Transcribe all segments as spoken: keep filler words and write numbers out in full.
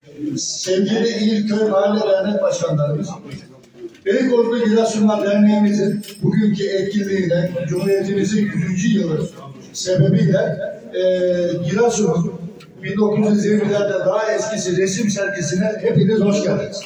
Sevgili İlköy Mahalle Dernek Başkanlarımız, Beykozlu Giresunlar Derneğimizin bugünkü etkinliğine, Cumhuriyetimizin yüzüncü yılı sebebiyle e, Giresun'un bin dokuz yüz yirmilerde daha eskisi resim sergisine hepiniz hoş geldiniz.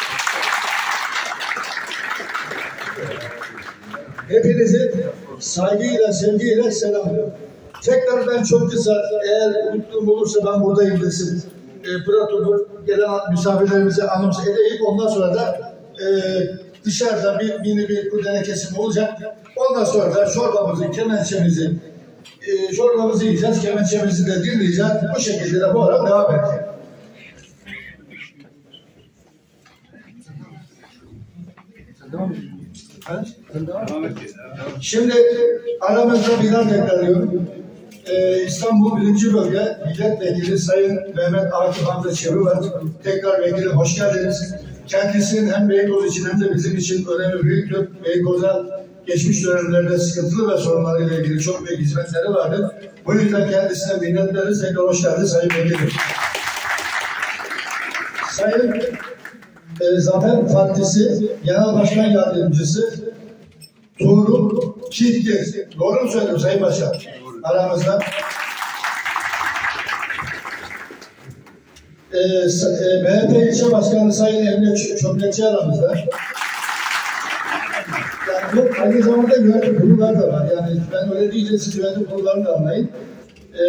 Hepinizi saygıyla, sevgiyle selamlıyorum. Tekrar ben çok kısa, eğer unuttuğum olursa ben buradayım desin. E, protokol gelen misafirlerimize anons edeyim. Ondan sonra da e, dışarıda bir mini bir kurdele kesimi olacak. Ondan sonra da çorbamızı, kemençemizi, e, çorbamızı yiyeceğiz, kemençemizi de dinleyeceğiz. Bu şekilde de bu ara devam edeceğiz. Şimdi aramızda birer tekrarlıyorum. Ee, İstanbul birinci Bölge Milletvekili Sayın Mehmet Akif Hamza Çevre var. Tekrar vekilim hoş geldiniz. Kendisinin hem Beykoz için hem de bizim için önemi büyüktür. Beykoz'a geçmiş dönemlerde sıkıntılı ve sorunlarıyla ilgili çok büyük hizmetleri vardı. Bu yüzden kendisine minnettarız. Tekrar hoş geldiniz Sayın Vekilim. Sayın e, Zafer Partisi Genel Başkan Yardımcısı Tuğrul Çiftgez. Doğru mu söyledim Sayın Başkan? Aramızda. Ee, e, M H P İlçe Başkanı Sayın Emre Çömlekçi aramızda. Yani yok, aynı zamanda yönetim kurulları da var. Yani ben öyle diyeceğim, siz yönetim kurullarını da anlayın. Ee,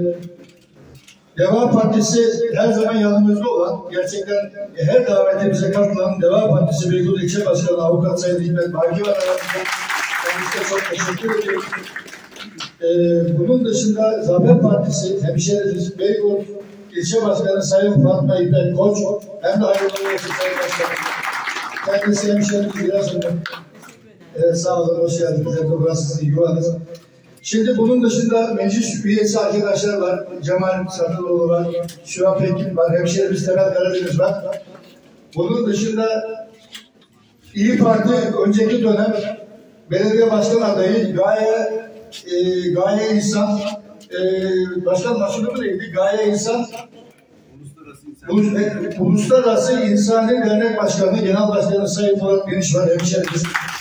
Deva Partisi her zaman yanımızda olan, gerçekten her davetimize katılan Deva Partisi Beykoz İlçe Başkanı Avukat Sayın Hikmet Baki var aramızda. Kendisine çok teşekkür ediyorum. Ee, bunun dışında Zafer Partisi hemşerimiz Beykoz İlçe Başkanı Sayın Fatma İpek Koç, hem de hayırlı olsun Sayın Başkanım. Kendisi hemşerimiz biraz önce. Evet, sağ olun, hoş geldiniz. Burası sizin yuvanız. Şimdi bunun dışında meclis üyesi arkadaşlar var. Cemal Satıloğlu var. Şuan Pekin var. Hemşerimiz Temel Karadeniz var. Bunun dışında İYİ Parti önceki dönem belediye başkan adayı Gaye e, Gaye İnsan e, başkan başkanı neydi? Gaye İnsan Ulus, e, Uluslararası İnsani Dernek Başkanı Genel Başkanı Sayın Murat Geniş var. Hemşerimiz.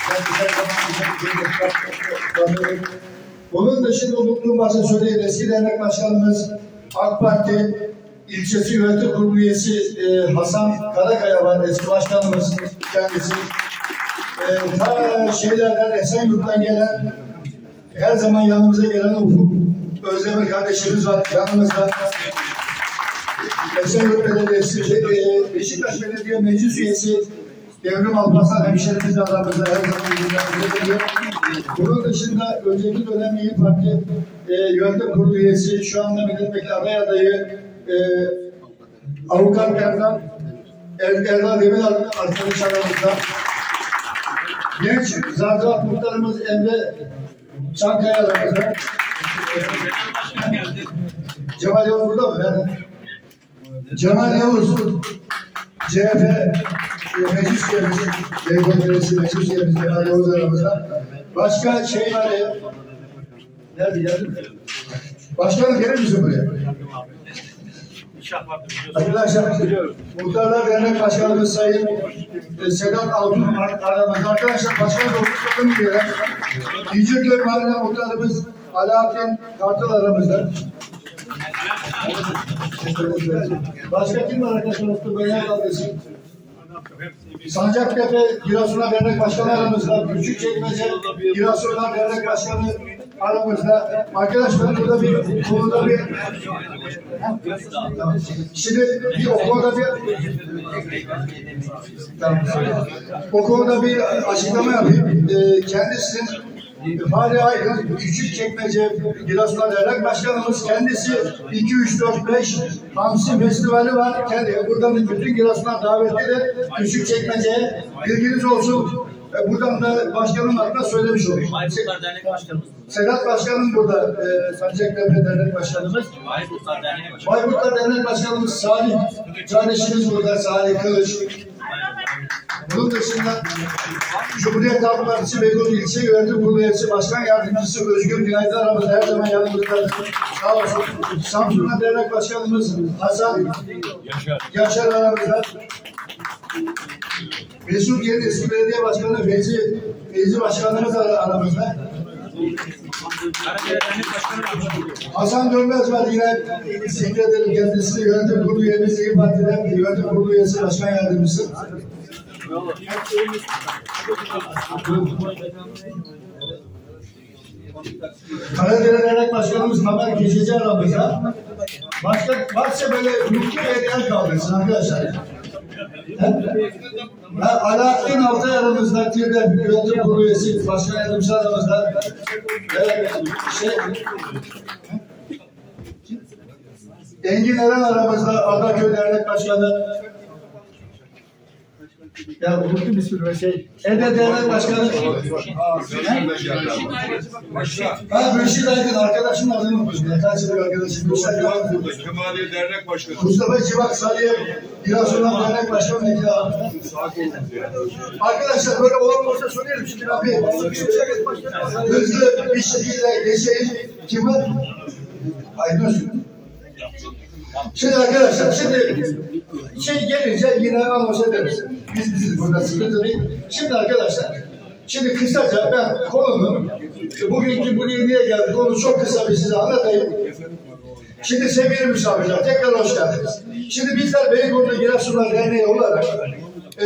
Onun dışında unuttuğum varsa söyleyin. Eski dernek başkanımız AK Parti ilçesi yönetim kurulu üyesi e, Hasan Karakaya var. Eski başkanımız kendisi. E, ta şeylerden Esenyurt'tan gelen, her zaman yanımıza gelen Ufuk Özdemir kardeşimiz var yanımızda. Esenyurt Belediyesi, e, Beşiktaş Belediye Meclis Üyesi Devrim Alparslan hemşerimiz aramızda her zaman geliyor. Bunun dışında önceki dönem İYİ Parti e, yönetim kurulu üyesi, şu anda milletvekili aday adayı e, Avukat Erdal Erdal Demir arkadaş aramızda. Genç Zardat Muhtarımız Emre Çankaya aramızda. Cemal Yavuz burada mı? Yani, Cemal Yavuz C H P meclis üyemiz, Beykoz Belediyesi meclis üyemiz Cemal Yavuz aramızda. Başka şey var ya, nerede geldin? Başkanım gelir misin buraya? Arkadaşlar, Muhtarlar Dernek Başkanımız Sayın e, Sedat Altun aramızda. Arkadaşlar, başkan dokuzlarını diyorlar. İnciköy Mahalle Muhtarımız Alaaddin Kartal aramızda. Başka kim var arkadaşlar? Muhtar Beyler Kaldırsın. Sancaktepe Giresunlar Dernek Başkanı aramızda. Küçükçekmece Giresunlar Dernek Başkanı aramızda. Arkadaşlar burada bir konuda bir şimdi bir o konuda bir o konuda bir açıklama yapayım. Ee, kendisinin Fahri Aydın, Küçükçekmece Giresunlar Dernek Başkanımız kendisi iki üç dört beş Hamsi Festivali var. Kendi, buradan bütün Giresunlar davetlidir. Küçükçekmece'ye bilginiz olsun. Buradan da başkanım adına söylemiş olayım. Bayburtlar Dernek Başkanımız. Sedat Başkanım burada. E, Sancaktepe Dernek Başkanımız. Bayburtlar Dernek Başkanımız. Bayburtlar Dernek Başkanımız Salih. Kardeşimiz burada Salih Kılıç. Bunun dışında Cumhuriyet Halk Partisi Beykoz İlçe Yönetim Kurulu Üyesi Başkan Yardımcısı Özgür Günaydın aramızda her zaman yanımızda. Sağ olsun. Samsun'da dernek başkanımız Hasan Yaşar, Yaşar aramızda. Mesut Yeni eski belediye başkanı Feyzi, Feyzi başkanımız aramızda. Hasan Dönmez var yine sekreterim kendisi yönetim kurulu üyemiz İYİ Parti'den yönetim kurulu üyesi başkan yardımcısı. Karadere Dernek Başkanımız Haber Keçeci aramızda. Başka varsa böyle mutlu hediyeler kaldırsın arkadaşlar. Ha, Alaaddin Altay aramızda, Tirden yönetim kurulu üyesi, başkan yardımcısı aramızda. Evet, şey, Engin Eren aramızda, Adaköy Dernek Başkanı. Ya unuttum bir sürü şey. Ede Dernek Başkanı. Ha, Reşit Aydın arkadaşın adını unutmuşum. Kaç yıllık arkadaşım. Kemaliye Dernek Başkanı. Mustafa Civak Salih, Giresun'dan Dernek Başkanı Nekil abi. Arkadaşlar böyle olan olsa söyleyelim şimdi abi. Hızlı bir şekilde geçelim. Kim var? Aydın. Şimdi arkadaşlar, şimdi şey gelince yine anons ederiz. Biz biziz burada, sıkıntı değil. Şimdi arkadaşlar, şimdi kısaca ben konunun, bugünkü buraya niye geldik onu çok kısa bir size anlatayım. Şimdi sevgili misafirler, tekrar hoş geldiniz. Şimdi bizler Beykoğlu Giresunlar Derneği olarak e,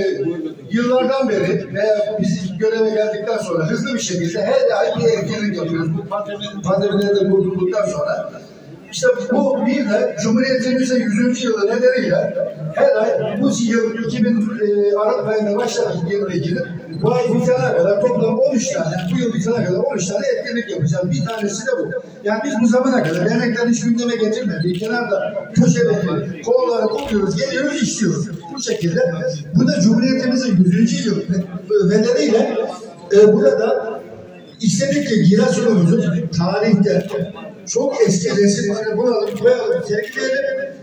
yıllardan beri veya biz göreve geldikten sonra hızlı bir şekilde her ay bir etkinlik yapıyoruz. Bu pandeminin, pandemiden de kurtulduktan sonra. İşte bu bir de Cumhuriyetimizin yüzüncü yılı nedeniyle her ay bu yıl iki bin e, Aralık ayında başladık yılına ilgili. Bu ay bitene kadar toplam on üç tane, bu yıl bitene kadar on üç tane etkinlik yapacağız. Bir tanesi de bu. Yani biz bu zamana kadar dernekler hiç gündeme getirmedik. Kenarda köşedeki konuları koyuyoruz, geliyoruz, işliyoruz. Bu şekilde. Bu da Cumhuriyetimizin yüzüncü yılı nedeniyle e, burada istedik ki Giresun'umuzun tarihte çok eski resimleri bulalım, koyalım, sergileyelim.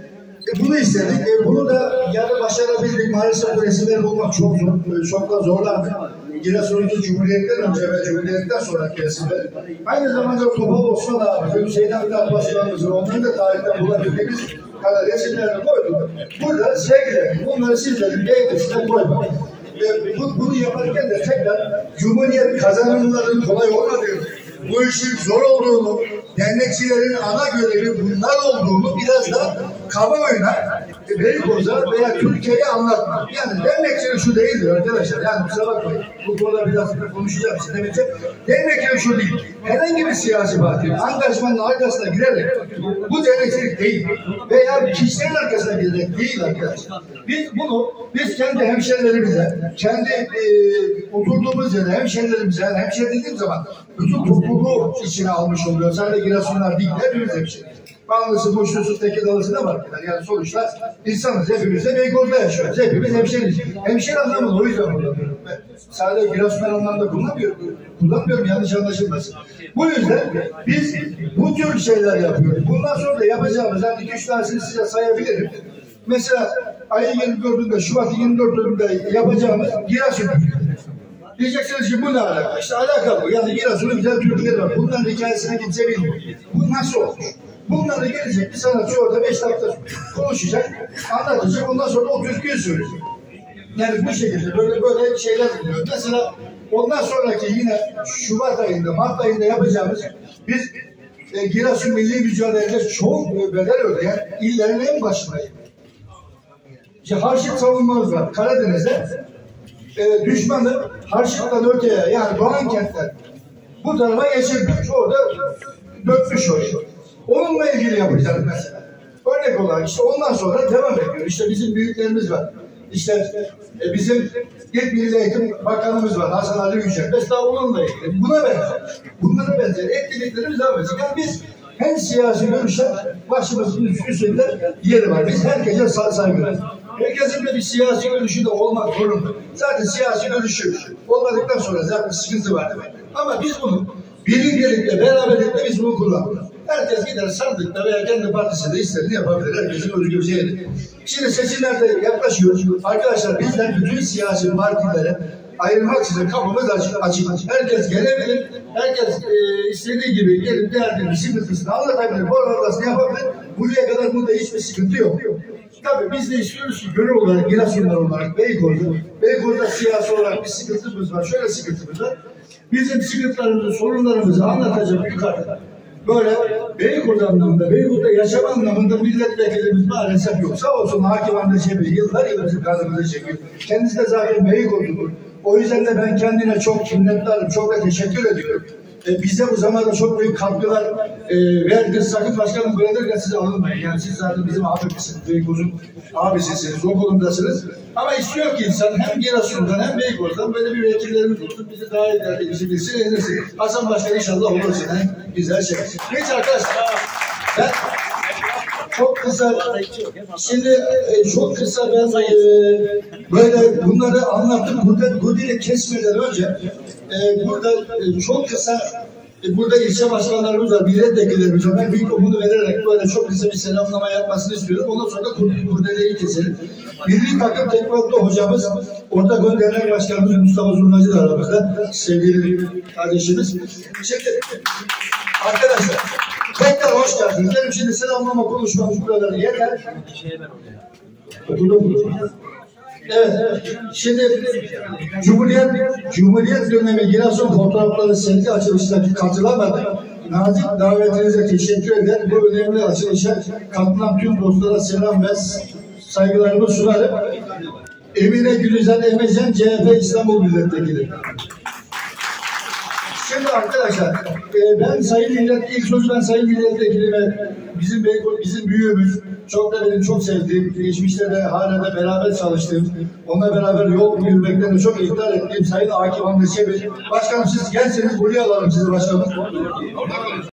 E bunu istedik. E bunu da yarı başarabildik. Maalesef bu resimleri bulmak çok zor. Çok da zorlandı. Giresun'un Cumhuriyet'ten önce ve Cumhuriyet'ten sonraki resimleri. Aynı zamanda Topal Osman abi, Hüseyin Abdülhamid Başkanımızın onların da tarihten bulabildiğimiz kadar resimlerini koyduk. Burada sergiledik. Bunları sizlerin eğitimine koymak. Ve bu, bunu yaparken de tekrar Cumhuriyet kazanımların kolay olmadığını, bu işin zor olduğunu, dernekçilerin ana görevi bunlar olduğunu biraz da kamuoyuna, Beykoz'a veya Türkiye'ye anlatmak. Yani dernekçilik şu değildir arkadaşlar. Yani kusura bakmayın. Bu konuda biraz konuşacağım size demeyeceğim. Dernekçilik şu değil. Herhangi bir siyasi parti angajmanın arkasına girerek bu dernekçilik değil. Veya kişilerin arkasına girerek değil arkadaşlar. Biz bunu, biz kendi hemşerilerimize, kendi e, oturduğumuz yere hemşerilerimize, yani hemşeri dediğim zaman bütün topluluğu içine almış oluyor. Sadece Giresunlar değil, hepimiz hemşeri. Bağlısı, boşluğu, tekidalısı da var. Yani sonuçta insanız, hepimiz de Beykoz'da yaşıyoruz. Hepimiz hemşeriyiz. Hemşeri anlamında o yüzden kullanıyorum. Sadece Giresunlar anlamda kullanmıyorum. Kullanmıyorum, yanlış anlaşılmasın. Bu yüzden biz bu tür şeyler yapıyoruz. Bundan sonra da yapacağımız, yani iki üç tanesini size sayabilirim. Mesela ayın yirmi dördünde, Şubat yirmi dördünde yapacağımız Giresun. Diyeceksiniz ki bu ne alaka? İşte alaka bu. Yani Giresun'un güzel türküleri var. Bunların hikayesini kimse bilmiyor. Bu nasıl olmuş? Bunlarla gelecek bir sanatçı orada beş dakika konuşacak, anlatacak, ondan sonra o türküyü söyleyecek. Yani bu şekilde böyle böyle şeyler biliyoruz. Mesela ondan sonraki yine Şubat ayında, Mart ayında yapacağımız biz e, Giresun Milli Mücadele'de çok bedel ödeyen illerin en başındayız. İşte Harşit savunmamız var. Karadeniz'de e, düşmanı Harşit'ten öteye, yani Doğan kentler bu tarafa geçirmiş. Orada dökmüş oluyor. Onunla ilgili yapacağız mesela. Örnek olarak işte ondan sonra devam ediyor. İşte bizim büyüklerimiz var. İşte e, bizim ilk Milli Eğitim Bakanımız var. Hasan Ali Yücel. Mesela onunla ilgili. Buna benzer. Bunlara benzer etkinliklerimiz devam edecek. Yani biz hem siyasi görüşler başımızın üstünde yeri var. Biz herkese saygı. Herkesin de bir siyasi görüşü de olmak zorunda. Zaten siyasi görüşü olmadıktan sonra zaten sıkıntı var demek. Ama biz bunu birliktelikle, beraberlikle biz bunu kullanıyoruz. Herkes gider sandıkta veya kendi partisinde istediğini yapabilir. Herkesin özgürlüğü. Şimdi seçimlerde yaklaşıyoruz. Arkadaşlar bizler bütün siyasi partilere ayırmak için kapımız açık. açık. Herkes gelebilir. Herkes e, istediği gibi gelip derdini, sıkıntısını anlatabilir. Formatlasını yapabilir. Buraya kadar burada hiçbir sıkıntı yok. Tabii biz de istiyoruz ki gönül olarak, Giresunlar olarak Beykoz'da, Beykoz'da siyasi olarak bir sıkıntımız var. Şöyle sıkıntımız var. Bizim sıkıntılarımızı, sorunlarımızı anlatacak yukarıda. Böyle Beykoz anlamında, Beykoz'da yaşam anlamında milletvekilimiz maalesef yok. Sağ olsun Hakim Hamdi Çebi yıllar yıllar bizim kanımızı çekiyor. Kendisi de zaten Beykoz'dur. O yüzden de ben kendine çok minnettarım, çok da teşekkür ediyorum. E, bize bu zamanda çok büyük katkılar e, verdi. Sakın başkanım böyle size alınmayın. Yani siz zaten bizim abimizsiniz, Beykoz'un abisisiniz, o konumdasınız. Ama istiyor ki insan hem Giresun'dan hem Beykoz'dan böyle bir vekillerimiz olsun. Bizi daha iyi bizi bilsin, edilsin. Hasan Başkan inşallah olursun. He? Güzel şey. Neyse arkadaşlar. Ben çok kısa, şimdi e, çok kısa ben e, böyle bunları anlattım. Burada bu dili kesmeden önce e, burada e, çok kısa e, burada ilçe başkanlarımız var, milletvekillerimiz var. Ben mikrofonu vererek böyle çok kısa bir selamlama yapmasını istiyorum. Ondan sonra da kurdeleyi keselim. Milli takım tekvando hocamız, Ortak Ön Dernek Başkanımız Mustafa Zurnacı da aramızda. Sevgili kardeşimiz. Şimdi arkadaşlar tekrar hoş geldiniz. Benim şimdi selamlama konuşmamız buraları yeter. Okulda konuşacağız. Evet, evet. Şimdi Cumhuriyet Cumhuriyet dönemi Giresun fotoğrafları sergi açılışına katılamadık. Nazik davetinize teşekkür eder. Bu önemli açılışa katılan tüm dostlara selam ve saygılarımı sunarım. Emine Gülüzen Emecen, C H P İstanbul Milletvekili. Şimdi arkadaşlar, e, ben Sayın Millet, ilk sözü ben Sayın Milletvekilime, bizim Beykoz, bizim büyüğümüz, çok da benim çok sevdiğim, geçmişte de hala da beraber çalıştığım, onunla beraber yol yürümekten de çok iftihar ettiğim Sayın Hakim Hamdi Çebi. Başkanım siz gelseniz buraya alalım sizi başkanım.